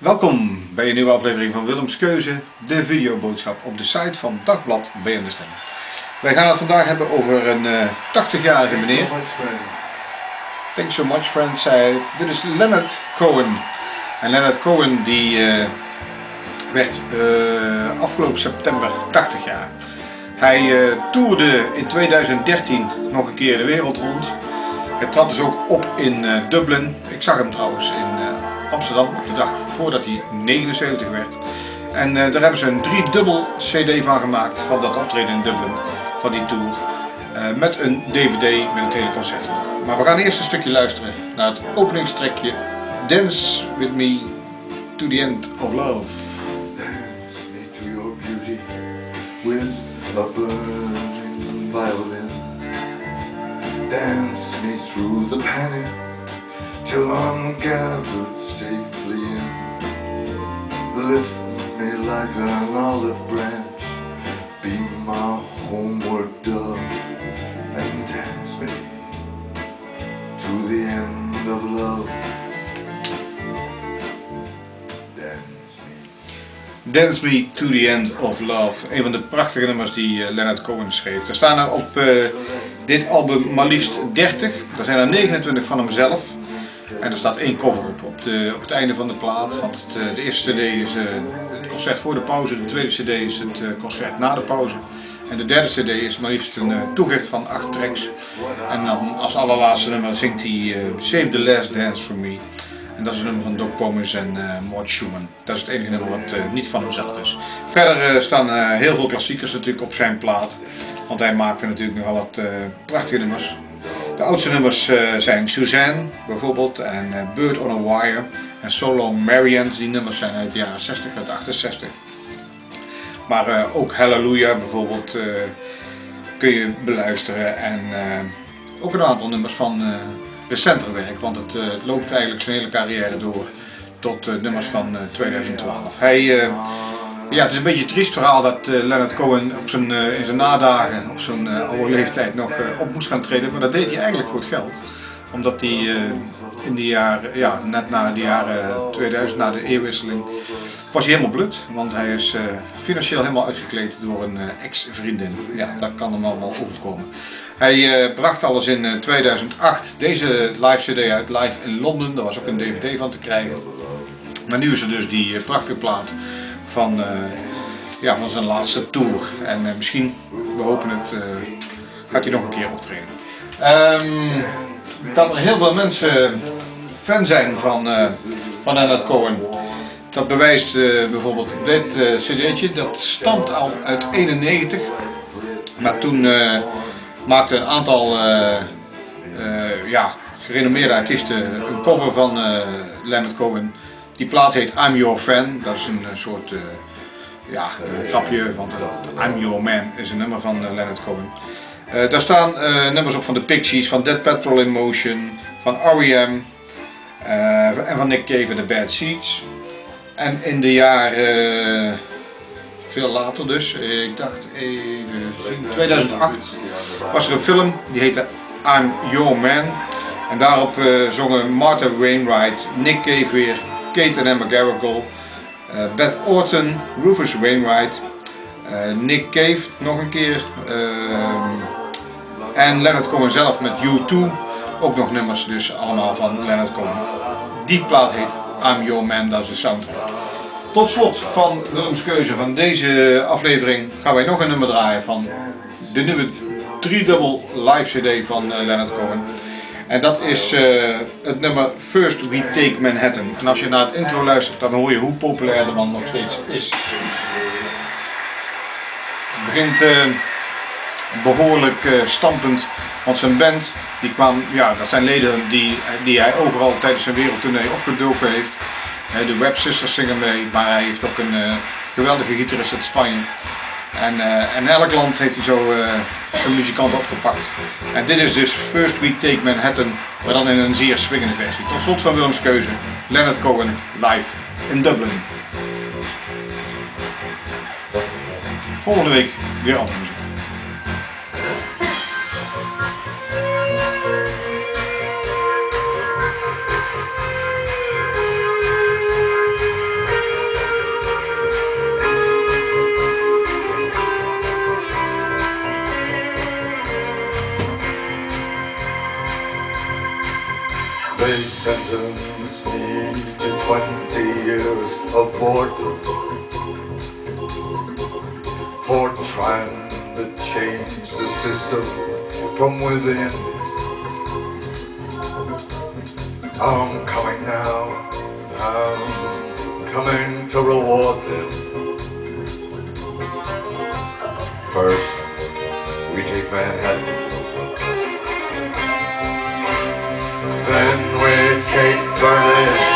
Welkom bij een nieuwe aflevering van Willems Keuze, de videoboodschap op de site van Dagblad BN De Stem. Wij gaan het vandaag hebben over een 80-jarige meneer. Thanks so much friend, zei hij. Dit is Leonard Cohen. En Leonard Cohen die werd afgelopen september 80 jaar. Hij toerde in 2013 nog een keer de wereld rond. Hij trad dus ook op in Dublin. Ik zag hem trouwens in Amsterdam op de dag voordat hij 79 werd. En daar hebben ze een 3-dubbel CD van gemaakt van dat optreden in Dublin, van die tour. Met een DVD met het hele concert. Maar we gaan eerst een stukje luisteren naar het openingstrekje Dance With Me To The End Of Love. Dance me to your beauty with a burning violin. Dance me through the panic till I'm gathered safely in. Lift me like an olive branch, be my homeward dove, and dance me to the end of love. Dance Me To The End Of Love, een van de prachtige nummers die Leonard Cohen schreef. Er staan er op dit album maar liefst 30, er zijn er 29 van hemzelf. En er staat één cover op het einde van de plaat, want de eerste cd is het concert voor de pauze, de tweede cd is het concert na de pauze. En de derde cd is maar liefst een toegift van 8 tracks. En dan als allerlaatste nummer zingt hij Save the Last Dance For Me. En dat is een nummer van Doc Pomus en Mort Schumann. Dat is het enige nummer wat niet van hemzelf is. Verder staan heel veel klassiekers natuurlijk op zijn plaat. Want hij maakte natuurlijk nogal wat prachtige nummers. De oudste nummers zijn Suzanne bijvoorbeeld en Bird on a Wire en So Long Marianne. Die nummers zijn uit de jaren 60, uit 68. Maar ook Hallelujah bijvoorbeeld kun je beluisteren. En ook een aantal nummers van recenter werk, want het loopt eigenlijk zijn hele carrière door tot nummers van 2012. Ja, het is een beetje een triest verhaal dat Leonard Cohen in zijn nadagen, op zijn oude leeftijd nog op moest gaan treden, maar dat deed hij eigenlijk voor het geld. Omdat hij in die jaren, ja, net na de jaren 2000, na de eeuwwisseling, was hij helemaal blut. Want hij is financieel helemaal uitgekleed door een ex-vriendin. Ja, dat kan hem allemaal overkomen. Hij bracht alles in 2008, deze live cd uit, Live in Londen, daar was ook een dvd van te krijgen. Maar nu is er dus die prachtige plaat van zijn laatste tour. En misschien, we hopen het, gaat hij nog een keer optreden. Dat er heel veel mensen fan zijn van Leonard Cohen, dat bewijst bijvoorbeeld dit cd'tje, dat stamt al uit 91. Maar toen maakte een aantal gerenommeerde artiesten een cover van Leonard Cohen. Die plaat heet I'm Your Fan, dat is een soort grapje, want I'm Your Man is een nummer van Leonard Cohen. Daar staan nummers op van The Pixies, van Dead Petrol in Motion, van R.E.M. En van Nick Cave en The Bad Seeds. En in de jaren, veel later dus, ik dacht even zien, 2008 was er een film die heette I'm Your Man. En daarop zongen Martha Wainwright, Nick Cave weer, Kate and Emma Garrigle, Beth Orton, Rufus Wainwright, Nick Cave nog een keer en Leonard Cohen zelf met U2, ook nog nummers dus allemaal van Leonard Cohen. Die plaat heet I'm Your Man, dat is de soundtrack. Tot slot van Willems Keuze van deze aflevering gaan wij nog een nummer draaien van de nieuwe 3-dubbel live cd van Leonard Cohen. En dat is het nummer First We Take Manhattan. En als je naar het intro luistert, dan hoor je hoe populair de man nog steeds is. Het begint behoorlijk stampend, want zijn band, die kwam, dat zijn leden die hij overal tijdens zijn wereldtournee opgedoken heeft. De Webb Sisters zingen mee, maar hij heeft ook een geweldige gitarist uit Spanje. En elk land heeft hij zo een muzikant opgepakt. En dit is dus First We Take Manhattan, maar dan in een zeer swingende versie. Tot slot van Willems Keuze, Leonard Cohen live in Dublin. Volgende week weer andere muziek. They sentenced me to 20 years of boredom for trying to change the system from within. I'm coming now, I'm coming to reward them. First, we take Manhattan. Then we take Berlin.